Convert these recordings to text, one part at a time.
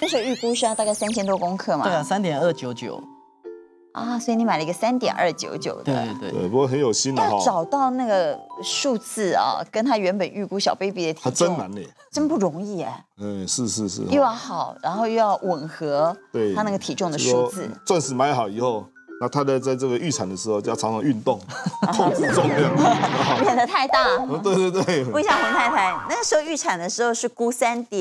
那时候预估是要大概3000多公克嘛？ 对啊，3.299。 啊，所以你买了一个3.299的。 对，不过很有心的哈。 要找到那个数字啊，跟他原本预估小 baby 的体重， 还真难呢， 真不容易哎。 是， 又要好，然后又要吻合他那个体重的数字。 钻石买好以后。那他在这个预产的时候，就要常常运动，控制重量， 练得太大。 对。 问一下洪太太，那个时候预产的时候是估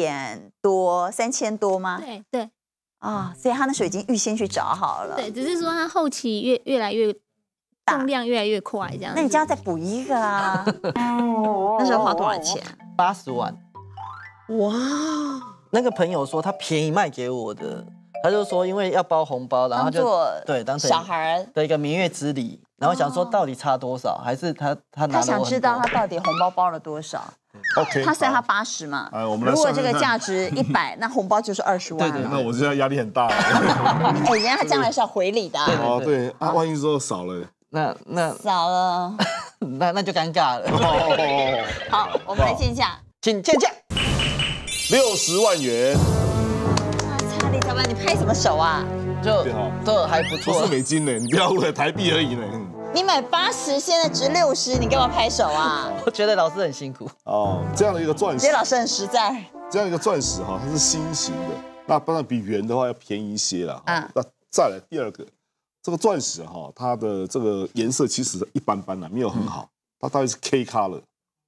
3000多吗？ 对。 啊，所以他那时候已经预先去找好了。 对，只是说他后期越来越重量越来越快这样。 那你就要再补一个啊。那时候花多少钱 ？80万。 哇！ 那个朋友说他便宜卖给我的。他就说，因为要包红包，然后就当成小孩的一个明月之礼，然后想说到底差多少，还是他拿了我很多。他想知道他到底红包包了多少。 OK， 他算他80嘛。 我们来如果这个价值100，那红包就是20万。 对，那我现在压力很大。 人家将来是要回礼的。 对啊，万一说少了， 那少了， 那就尴尬了。 好，我们来见价， 请见价 ，60万元。 李小板，你拍什么手啊？ 就还不错， 不是美金呢，你不要误会，台币而已呢。 你买80，现在值60，你干嘛拍手啊？ 我觉得老师很辛苦哦。这样的一个钻石， 觉得老师很实在。 这样一个钻石哈，它是心形的，那当然比圆的话要便宜一些啦。那再来第二个，这个钻石哈，它的这个颜色其实一般般啦，没有很好，它大概是 K color，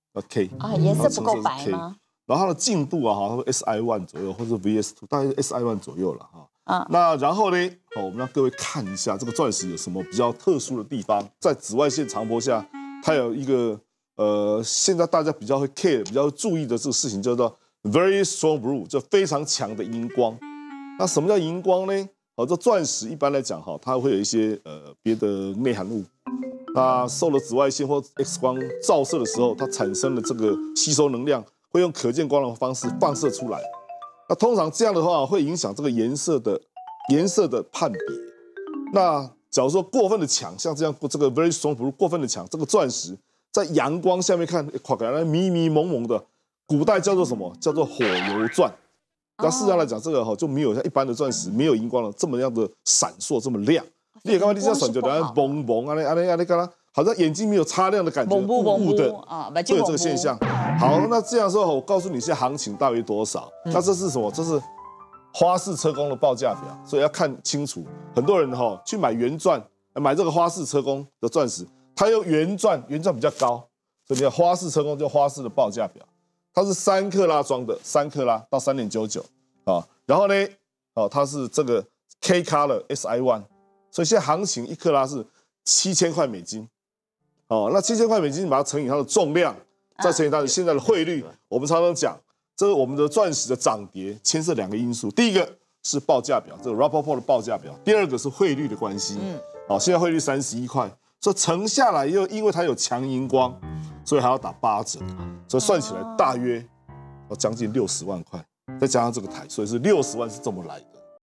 K 啊，颜色不够白吗？ 然后它的净度啊，哈，它 SI1 左右，或者 VS2， 大概是 SI1 左右了哈。那然后呢，我们让各位看一下这个钻石有什么比较特殊的地方。在紫外线长波下，它有一个现在大家比较会 care、比较注意的这个事情，叫做 very strong blue， 就非常强的荧光。那什么叫荧光呢？这钻石一般来讲哈，它会有一些别的内含物。那受了紫外线或 X 光照射的时候，它产生的这个吸收能量。会用可见光的方式放射出来，那通常这样的话会影响这个颜色的判别。那假如说过分的强，像这样这个 very strong blue 过分的强，这个钻石在阳光下面看，看起来迷迷蒙蒙的，古代叫做什么？叫做火油钻。那事实上来讲，这个就没有像一般的钻石没有荧光了这么样的闪烁，这么亮。你也刚刚你这样闪就然后蒙蒙啊，你干啦。好像眼睛没有擦亮的感觉，雾的啊，会有这个现象。好，那这样说，我告诉你现在行情大约多少？那这是什么？这是花式车工的报价表，所以要看清楚。很多人去买原钻，买这个花式车工的钻石，它用原钻比较高，所以你看花式车工就花式的报价表，它是3克拉装的，3克拉到3.99啊。然后呢，它是这个 K color SI1， 所以现在行情1克拉是7000块美金。那7000块美金，把它乘以它的重量，再乘以它的现在的汇率。我们常常讲，这个我们的钻石的涨跌牵涉2个因素，第一个是报价表，这个 Rappaport 的报价表；第二个是汇率的关系。现在汇率31块，所以乘下来又因为它有强荧光，所以还要打8折，所以算起来大约将近60万块，再加上这个台，所以是60万是这么来的。